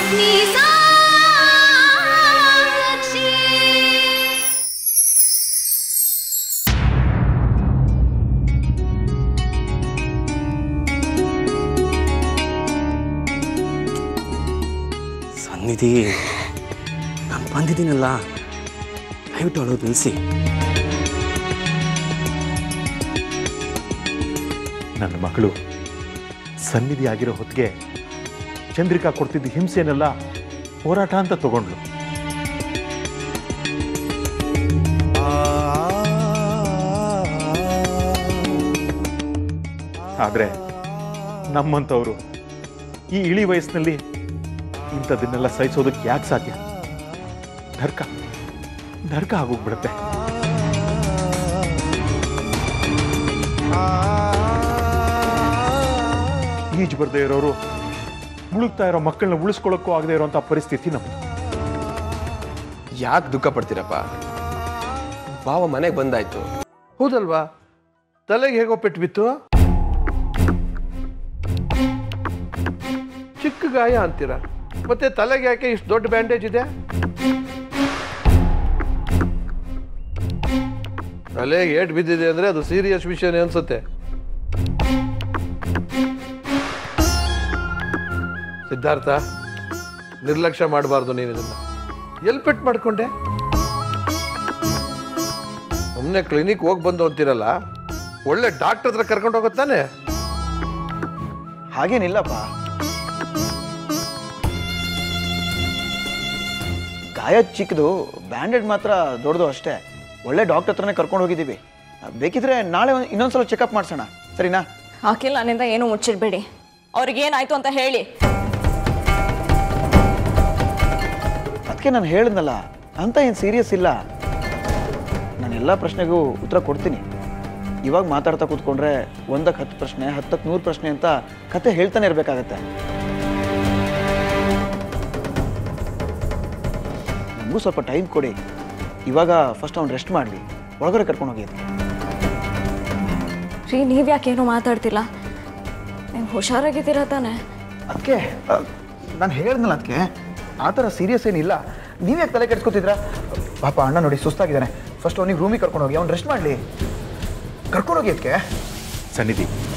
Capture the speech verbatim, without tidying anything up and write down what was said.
ಸನ್ನಿಧಿ, ನಾನು ಬಂದಿದ್ದೀನಲ್ಲ, ದಯವಿಟ್ಟು ಅಳೋದು ನಿಲ್ಲಿಸಿ. ನನ್ನ ಮಗಳು ಸನ್ನಿಧಿ ಆಗಿರೋ ಹೊತ್ತಿಗೆ ಚಂದ್ರಿಕಾ ಕೊಡ್ತಿದ್ದ ಹಿಂಸೆನೆಲ್ಲ ಹೋರಾಟ ಅಂತ ತಗೊಂಡ್ಲು. ಆದರೆ ನಮ್ಮಂಥವ್ರು ಈ ಇಳಿ ವಯಸ್ಸಿನಲ್ಲಿ ಇಂಥದನ್ನೆಲ್ಲ ಸಹಿಸೋದಕ್ಕೆ ಯಾಕೆ ಸಾಧ್ಯ? ನರ್ಕ ನರ್ಕ ಆಗೋಗ್ಬಿಡುತ್ತೆ. ಈಜು ಬರ್ದೇ ಇರೋರು ಮುಳುಗ್ತಾ ಇರೋ ಮಕ್ಕಳನ್ನ ಉಳಿಸ್ಕೊಳ್ಳೋಕ್ಕೂ ಆಗದೆ ಇರೋಂಥ ಪರಿಸ್ಥಿತಿ ನಮ್ದು. ಯಾಕೆ ದುಃಖ ಪಡ್ತೀರಪ್ಪ? ಭಾವ ಮನೆಗೆ ಬಂದಾಯ್ತು. ಹೌದಲ್ವಾ? ತಲೆಗೆ ಹೇಗೋ ಪೆಟ್ಟು ಬಿತ್ತು. ಚಿಕ್ಕ ಗಾಯ ಅಂತೀರ, ಮತ್ತೆ ತಲೆಗೆ ಯಾಕೆ ಇಷ್ಟು ದೊಡ್ಡ ಬ್ಯಾಂಡೇಜ್ ಇದೆ? ತಲೆಗೆ ಏಟ್ ಬಿದ್ದಿದೆ ಅಂದ್ರೆ ಅದು ಸೀರಿಯಸ್ ವಿಷಯನೇ ಅನ್ಸುತ್ತೆ. ಸಿದ್ಧಾರ್ಥ, ನಿರ್ಲಕ್ಷ್ಯ ಮಾಡಬಾರ್ದು ನೀನು ಇದನ್ನ. ಎಲ್ಲಿ ಪೆಟ್ಟು ಮಾಡ್ಕೊಂಡೆ? ಒಮ್ಮೆ ಕ್ಲಿನಿಕ್ ಹೋಗಿ ಬಂದು ಅಂತೀರಲ್ಲ, ಒಳ್ಳೆ ಡಾಕ್ಟರ್ ಹತ್ರ ಕರ್ಕೊಂಡು ಹೋಗುತ್ತಾನೆ. ಹಾಗೇನಿಲ್ಲಪ್ಪ, ಗಾಯ ಚಿಕ್ಕದು, ಬ್ಯಾಂಡೇಡ್ ಮಾತ್ರ ದೊಡ್ಡದು ಅಷ್ಟೇ. ಒಳ್ಳೆ ಡಾಕ್ಟರ್ ಹತ್ರನೇ ಕರ್ಕೊಂಡು ಹೋಗಿದ್ದೀವಿ. ಬೇಕಿದ್ರೆ ನಾಳೆ ಇನ್ನೊಂದ್ಸಲ ಚೆಕಪ್ ಮಾಡಿಸೋಣ, ಸರಿನಾ? ಹಾಕಿಲ್ಲ, ನನ್ನಿಂದ ಏನು ಮುಚ್ಚಿಡ್ಬೇಡಿ. ಅವ್ರಿಗೇನಾಯ್ತು ಅಂತ ಹೇಳಿ. ಅದಕ್ಕೆ ನಾನು ಹೇಳಿದ್ನಲ್ಲ, ಅಂತ ಏನು ಸೀರಿಯಸ್ ಇಲ್ಲ. ನಾನು ಎಲ್ಲ ಪ್ರಶ್ನೆಗೂ ಉತ್ತರ ಕೊಡ್ತೀನಿ. ಇವಾಗ ಮಾತಾಡ್ತಾ ಕೂತ್ಕೊಂಡ್ರೆ ಒಂದಕ್ಕೆ ಹತ್ತು ಪ್ರಶ್ನೆ, ಹತ್ತಕ್ಕೆ ನೂರು ಪ್ರಶ್ನೆ ಅಂತ ಕತೆ ಹೇಳ್ತಾನೆ ಇರಬೇಕಾಗತ್ತೆ. ನಮಗೂ ಸ್ವಲ್ಪ ಟೈಮ್ ಕೊಡಿ. ಇವಾಗ ಫಸ್ಟ್ ಅವ್ನು ರೆಸ್ಟ್ ಮಾಡಲಿ, ಒಳಗಡೆ ಕರ್ಕೊಂಡು ಹೋಗಿ. ರೀ, ನೀವ್ಯಾಕೇನು ಮಾತಾಡ್ತಿಲ್ಲ? ನೀವು ಹುಷಾರಾಗಿದ್ದೀರಾ ತಾನೆ? ಅದಕ್ಕೆ ನಾನು ಹೇಳಿದ್ನಲ್ಲ, ಅದಕ್ಕೆ ಆ ಥರ ಸೀರಿಯಸ್ ಏನಿಲ್ಲ. ನೀವ್ಯಾಕೆ ತಲೆ ಕೆಡ್ಸ್ಕೊತಿದ್ರಾ? ಪಾಪ ಅಣ್ಣ ನೋಡಿ ಸುಸ್ತಾಗಿದ್ದಾನೆ. ಫಸ್ಟ್ ಅವನಿಗೆ ರೂಮಿಗೆ ಕರ್ಕೊಂಡು ಹೋಗಿ, ಅವ್ನು ರೆಸ್ಟ್ ಮಾಡಲಿ. ಕರ್ಕೊಂಡು ಹೋಗಿ. ಅದಕ್ಕೆ ಸನ್ನಿಧಿ,